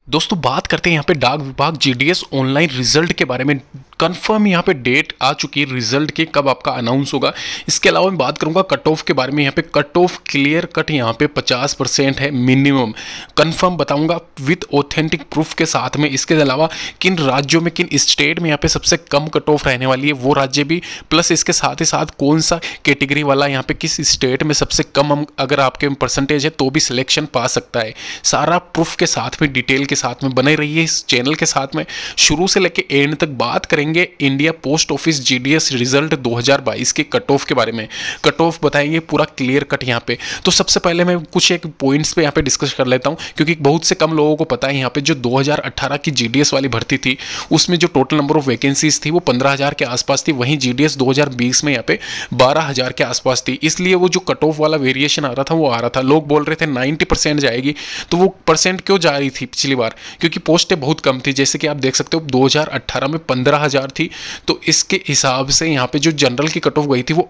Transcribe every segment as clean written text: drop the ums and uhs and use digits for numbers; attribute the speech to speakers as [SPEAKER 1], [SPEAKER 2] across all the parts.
[SPEAKER 1] दोस्तों बात करते हैं यहाँ पे डाक विभाग जीडीएस ऑनलाइन रिजल्ट के बारे में। कंफर्म यहाँ पे डेट आ चुकी है रिजल्ट की, कब आपका अनाउंस होगा। इसके अलावा मैं बात करूंगा कट ऑफ के बारे में। यहाँ पे कट ऑफ क्लियर कट यहाँ पे 50% है मिनिमम, कंफर्म बताऊंगा विद ऑथेंटिक प्रूफ के साथ में। इसके अलावा किन राज्यों में, किन स्टेट में यहाँ पे सबसे कम कट ऑफ रहने वाली है वो राज्य भी, प्लस इसके साथ ही साथ कौन सा कैटेगरी वाला यहाँ पे किस स्टेट में सबसे कम अगर आपके परसेंटेज है तो भी सिलेक्शन पा सकता है। सारा प्रूफ के साथ में, डिटेल के साथ में बने रहिए इस चैनल के साथ में। शुरू से लेके एंड तक बात करेंगे India post office GDS result 2022 के कट ऑफ के बारे में। कट ऑफ बताएंगे पूरा क्लियर कट यहाँ पे। तो सबसे पहले मैं कुछ एक पॉइंट्स पे यहाँ पे डिस्कस कर लेता हूँ, क्योंकि बहुत से कम लोगों को पता है यहाँ पे जो 2018 की जीडीएस वाली भर्ती थी उसमें जो टोटल नंबर ऑफ वैकेंसीज थी वो 15,000 के आसपास थी। वहीं जीडीएस 2020 में यहाँ पे 12,000 के आसपास थी। इसलिए वो जो कट ऑफ वाला वेरिएशन आ रहा था वो आ रहा था। लोग बोल रहे थे 90% जाएगी, तो वो परसेंट क्यों जा रही थी पिछली बार? क्योंकि पोस्टें बहुत कम थी। जैसे कि आप देख सकते हो 2018 में 15,000 थी, तो इसके हिसाब से यहाँ पे जो जनरल की कट ऑफ गई थी वो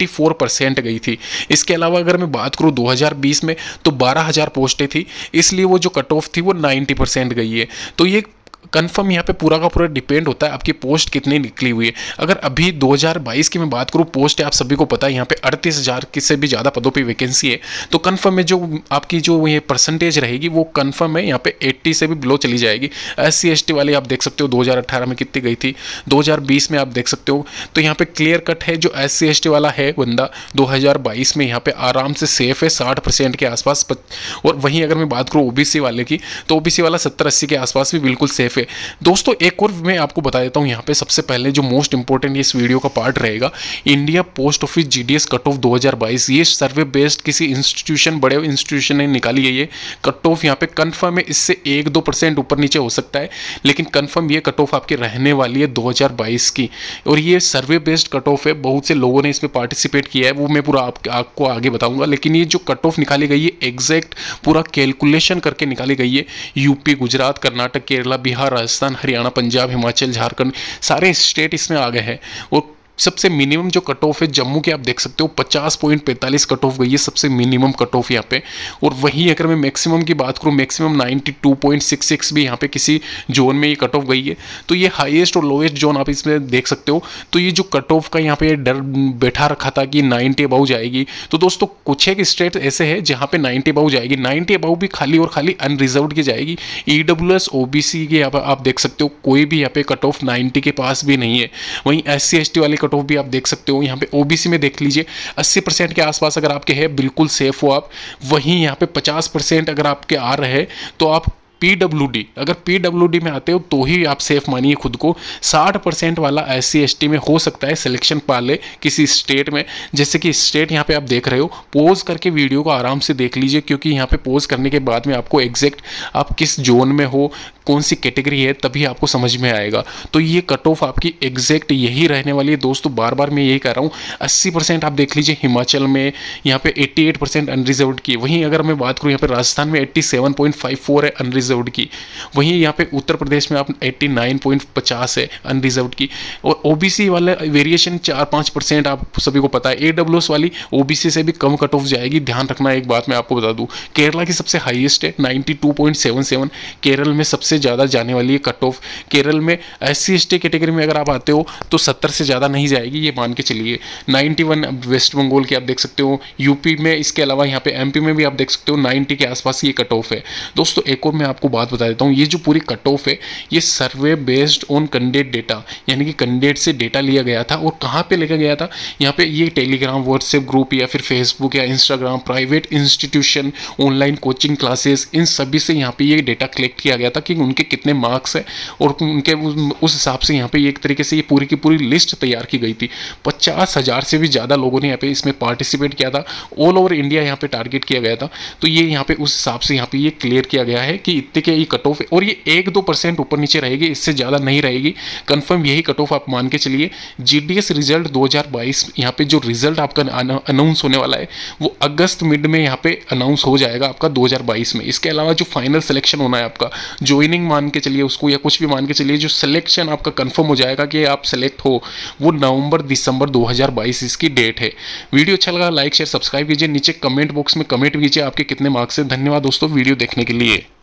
[SPEAKER 1] 84% गई थी। इसके अलावा अगर मैं बात करूँ 2020 में तो 12,000 पोस्टें थी, इसलिए वो जो कट ऑफ थी वो 90% गई है। तो ये कंफर्म यहाँ पे पूरा का पूरा डिपेंड होता है आपकी पोस्ट कितनी निकली हुई है। अगर अभी 2022 की मैं बात करूँ पोस्ट है, आप सभी को पता है यहाँ पे 38,000 से भी ज़्यादा पदों पे वैकेंसी है। तो कंफर्म है जो आपकी जो ये परसेंटेज रहेगी वो कंफर्म है यहाँ पे 80 से भी बिलो चली जाएगी। SC ST वाली आप देख सकते हो 2018 में कितनी गई थी, 2020 में आप देख सकते हो। तो यहाँ पे क्लियर कट है जो SC ST वाला है बंदा 2022 में यहाँ पे आराम से सेफ है 60% के आसपास। और वहीं अगर मैं बात करूँ OBC वाले की तो OBC वाला 70-80 के आसपास भी बिल्कुल सेफ है। दोस्तों एक और मैं आपको बता देता हूं यहाँ पे सबसे पहले जो मोस्ट इंपॉर्टेंट इस वीडियो का पार्ट रहेगा, India post office GDS cut off 2022। ये सर्वे बेस्ड किसी इंस्टीट्यूशन, बड़े इंस्टीट्यूशन ने निकाली है ये कट ऑफ। यहाँ पे कंफर्म है इससे 1-2% ऊपर नीचे हो सकता है, लेकिन कंफर्म ये कट ऑफ आपकी रहने वाली है 2022 की। और ये सर्वे बेस्ड कट ऑफ है, बहुत से लोगों ने इसमें पार्टिसिपेट किया है, वो मैं पूरा आपको आगे बताऊंगा। लेकिन ये जो कट ऑफ निकाली गई है एग्जैक्ट पूरा कैलकुलेशन करके निकाली गई है। यूपी, गुजरात, कर्नाटक, केरला, बिहार, राजस्थान, हरियाणा, पंजाब, हिमाचल, झारखंड सारे स्टेट इसमें आ गए हैं। और सबसे मिनिमम जो कट ऑफ है जम्मू के आप देख सकते हो 50.45 कट ऑफ गई है, सबसे मिनिमम कट ऑफ यहाँ पे। और वहीं अगर मैं मैक्सिमम की बात करूँ, मैक्सिमम 92.66 भी यहाँ पे किसी जोन में ये कट ऑफ गई है। तो ये हाईएस्ट और लोएस्ट जोन आप इसमें देख सकते हो। तो ये जो कट ऑफ का यहाँ पे डर बैठा रखा था कि 90 अबाउ जाएगी, तो दोस्तों कुछ एक स्टेट ऐसे है जहाँ पे 90 अबाउ जाएगी। 90 अबाउ भी खाली और खाली अनरिजर्व्ड की जाएगी। EWS OBC के आप देख सकते हो कोई भी यहाँ पे कट ऑफ 90 के पास भी नहीं है। वहीं SC ST वाली कट ऑफ भी आप देख सकते हो। यहाँ पे OBC में देख लीजिए 80% के आसपास अगर आपके है बिल्कुल सेफ हो आप। वहीं यहाँ पे 50% अगर आपके आ रहे हैं तो आप PWD, अगर PWD में आते हो तो ही आप सेफ मानिए खुद को। 60% वाला SC ST में हो सकता है सिलेक्शन पा ले किसी स्टेट में। जैसे कि स्टेट यहाँ पे आप देख रहे हो, पॉज करके वीडियो को आराम से देख लीजिए, क्योंकि यहाँ पे पॉज करने के बाद में आपको एग्जैक्ट आप किस जोन में हो, कौन सी कैटेगरी है, तभी आपको समझ में आएगा। तो ये कट ऑफ आपकी एग्जैक्ट यही रहने वाली है दोस्तों। बार बार मैं यही कह रहा हूँ। 80% आप देख लीजिए हिमाचल में, यहाँ पे 88% अनरिजर्व्ड की। वहीं अगर मैं बात करूँ यहाँ पे राजस्थान में 87.54 है अनरिजर्व्ड की। वहीं यहाँ पे उत्तर प्रदेश में आप 89.50 है अनरिजर्व्ड की। और OBC वाले वेरिएशन 4-5% आप सभी को पता है। AWS वाली OBC से भी कम कट ऑफ जाएगी, ध्यान रखना। एक बात मैं आपको बता दूं, केरला की सबसे हाईएस्ट है 92.77। केरल में सबसे ज़्यादा जाने वाली है कट ऑफ। केरल में SC ST कैटेगरी में अगर आप आते हो तो 70 से ज़्यादा नहीं जाएगी, ये मान के चलिए। 91 वेस्ट बंगाल की आप देख सकते हो, यूपी में, इसके अलावा यहाँ पे MP में भी आप देख सकते हो 90 के आसपास ये कट ऑफ है। दोस्तों एक और मैं आपको बात बता देता हूँ, ये जो पूरी कट ऑफ है ये survey based on candidate data, यानी कि कैंडिडेट से डेटा लिया गया था। और कहाँ पे लेकर गया था? यहाँ पे ये टेलीग्राम, व्हाट्सएप ग्रुप या फिर फेसबुक या Instagram, private institution, online coaching classes, इन सभी से यहाँ पे ये डेटा कलेक्ट किया गया था कि उनके कितने मार्क्स है और उनके उस हिसाब से यहाँ पे एक तरीके से ये पूरी की पूरी लिस्ट तैयार की गई थी। 50,000 से भी ज़्यादा लोगों ने यहाँ पे इसमें पार्टिसिपेट किया था। ऑल ओवर इंडिया यहाँ पे टारगेट किया गया था। तो ये यहाँ पे उस हिसाब से यहाँ पे ये क्लियर किया गया है कि इतने के ये कट ऑफ है। और ये 1-2% ऊपर नीचे रहेगी, इससे ज़्यादा नहीं रहेगी। कंफर्म यही कट ऑफ आप मान के चलिए। जीडीएस रिजल्ट 2022 यहाँ पे जो रिजल्ट आपका अनाउंस होने वाला है वो अगस्त मिड में यहाँ पे अनाउंस हो जाएगा आपका 2022 में। इसके अलावा जो फाइनल सिलेक्शन होना है आपका, ज्वाइनिंग मान के चलिए उसको या कुछ भी मान के चलिए, जो सिलेक्शन आपका कंफर्म हो जाएगा कि आप सेलेक्ट हो, वो नवंबर-दिसंबर 2022 इसकी डेट है। वीडियो अच्छा लगा लाइक शेयर सब्सक्राइब कीजिए। नीचे कमेंट बॉक्स में कमेंट कीजिए आपके कितने मार्क्स है। धन्यवाद दोस्तों वीडियो देखने के लिए।